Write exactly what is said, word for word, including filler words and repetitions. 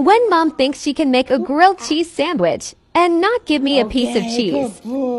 When Mom thinks she can make a grilled cheese sandwich and not give me a piece of cheese.